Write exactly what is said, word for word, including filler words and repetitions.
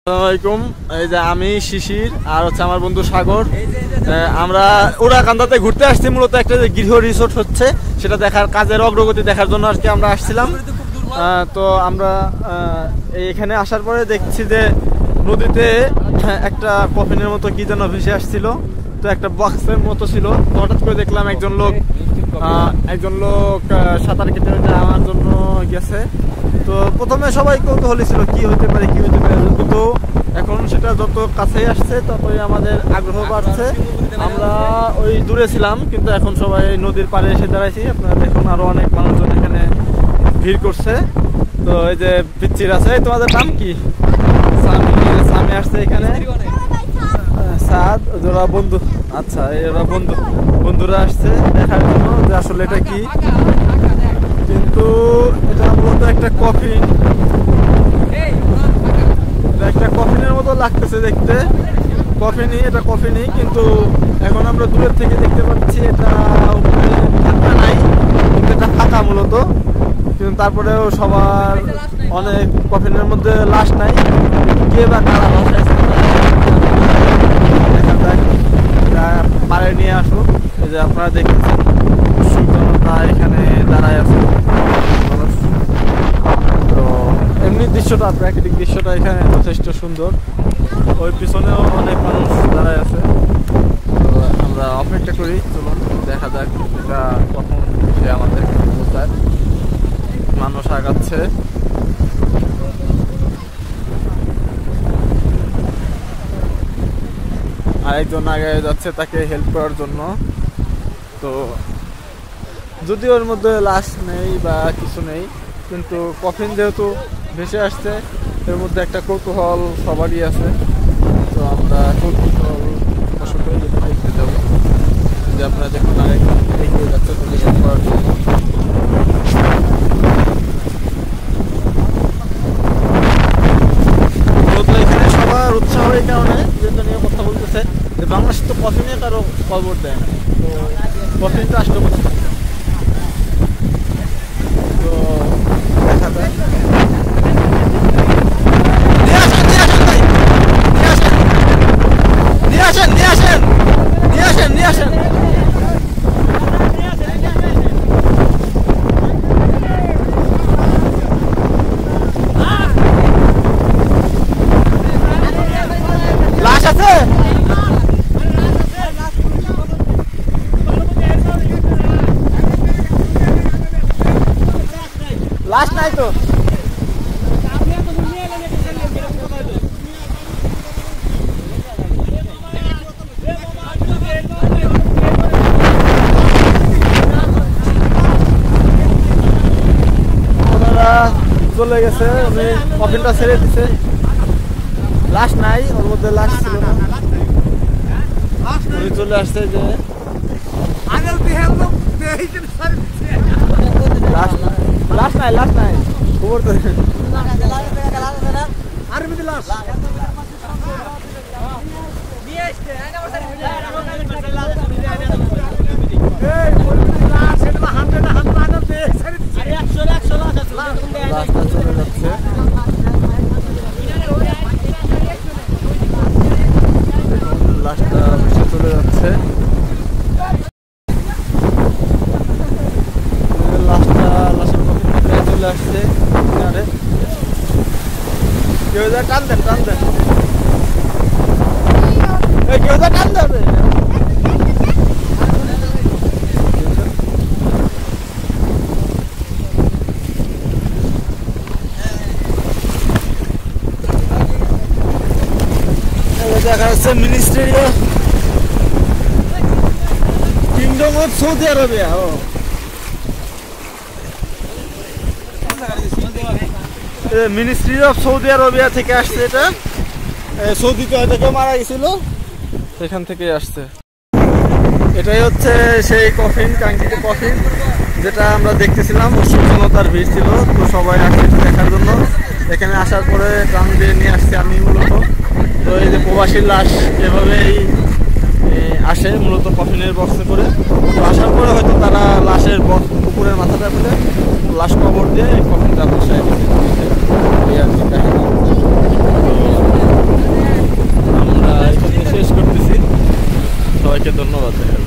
আসসালামাইকুম। এই যে আমি শিশির আর হচ্ছে আমার বন্ধু সাগর, আমরা উড়াকান্দাতে ঘুরতে আসছি। মূলত একটা যে গৃহ রিসোর্ট হচ্ছে সেটা দেখার, কাজের অগ্রগতি দেখার জন্য আর কি আমরা আসছিলাম। তো আমরা এখানে আসার পরে দেখছি যে নদীতে একটা কফিনের মতো কি যেন ভেসে আসছিল, তো একটা বক্সের মতো ছিল। তো হঠাৎ করে দেখলাম একজন লোক একজন লোক সাঁতার কেটে আমার জন্য গেছে। তো প্রথমে সবাই কৌতূহলী ছিল কি হতে পারে কি হতে পারে, কিন্তু এখন সেটা যত কাছেই আসছে ততই আমাদের আগ্রহ বাড়ছে। আমরা ওই দূরে ছিলাম, কিন্তু এখন সবাই নদীর পাড়ে এসে দাঁড়াইছি। আপনারা দেখুন আরো অনেক মানুষজন এখানে ভিড় করছে। তো এই যে পিচ্চির আছে। তোমাদের নাম কি? সামি আসছে এখানে, সাদ, ওরা বন্ধু। আচ্ছা, এরা বন্ধু বন্ধুরা আসছে দেখার জন্য যে আসলে এটা কি। কিন্তু এটা মূলত একটা কফিন, একটা কফিনের মতো লাগতেছে দেখতে। কফিনই, এটা কফিনই, কিন্তু এখন আমরা দূরের থেকে দেখতে পাচ্ছি এটা উপরে ফাঁকা নাই, কিন্তু এটা ফাঁকা মূলত। কিন্তু তারপরেও সবার অনেক কফিনের মধ্যে লাশ নাই, কে বা কারা বসাইছে দেখা যায়। পাড়ে নিয়ে আসুন। এই যে আপনারা দেখতেছেন সূর্যটা এখানে দাঁড়ায় আছে। তো এমনি দৃশ্যটা, প্রাকৃতিক দৃশ্যটা এখানে যথেষ্ট সুন্দর। ওই পিছনেও অনেক মানুষ দাঁড়ায় আছে। তো আমরা অপেক্ষা করি, চলুন দেখা যাক এটা কখন সে আমাদের বোঝায়। মানুষ আগাচ্ছে। আরেকজন আগে যাচ্ছে তাকে হেল্প করার জন্য। তো যদি ওর মধ্যে লাশ নেই বা কিছু নেই, কিন্তু কফিন যেহেতু ভেসে আসছে এর মধ্যে একটা কৌতূহল সবারই আছে। তো আমরা কৌতূহল বশত যেটা দেখতে যাবো, যে আপনারা দেখুন আরেকজন এগিয়ে যাচ্ছে তাকে হেল্প করার জন্য। এখানে সবার উৎসাহ এই কারণে যেটা নিয়ে কথা বলতেছে যে বাংলাদেশ তো কফিনে কারো খবর দেয় না, তো কফিনটা আসলে কোথায়। তো দেখা যায় নিয়ে আসেন নিয়ে আসেন নিয়ে আসেন নিয়ে আসেন লাশ আছে। লাশ নাই তো। চলে গেছে, উনি কফিনটা ছেড়ে দিছে। লাশ নাই, ওর মধ্যে লাশ ছিল না। উনি চলে আসছে যে লাশ নাই লাশ নাই খবর তো রাস্তা চলে যাচ্ছে। লাশটা ভেসে চলে যাচ্ছে। লাশটা লাশের কফিন চলে আসছে কিনারে। কেউ যা টান দেন টান দেন কেউ যা টান দেবে। দেখা যাচ্ছে ministry of kingdom of Saudi Arabia. Ministry of Saudi Arabia থেকে আসছে এটা। সৌদিতে হয়তো কেউ মারা গেছিল, সেখান থেকে আসছে। এটাই হচ্ছে সেই কফিন, কাঙ্ক্ষিত কফিন যেটা আমরা দেখতেছিলাম। উৎসব জনতার ভিড় ছিল, তো সবাই আসছে দেখার জন্য। এখানে আসার পরে ট্রাম দিয়ে নিয়ে আসছি আমি মূলত। তো এই যে প্রবাসীর লাশ এভাবেই আসে মূলত কফিনের বক্সে করে। তো আসার পরে হয়তো তারা লাশের উপরের মাথাটা ফেলে লাশ কবর দিয়ে কফিনটা বসায় দিচ্ছে। এই আর কি কাহিনী। তো সবাইকে ধন্যবাদ।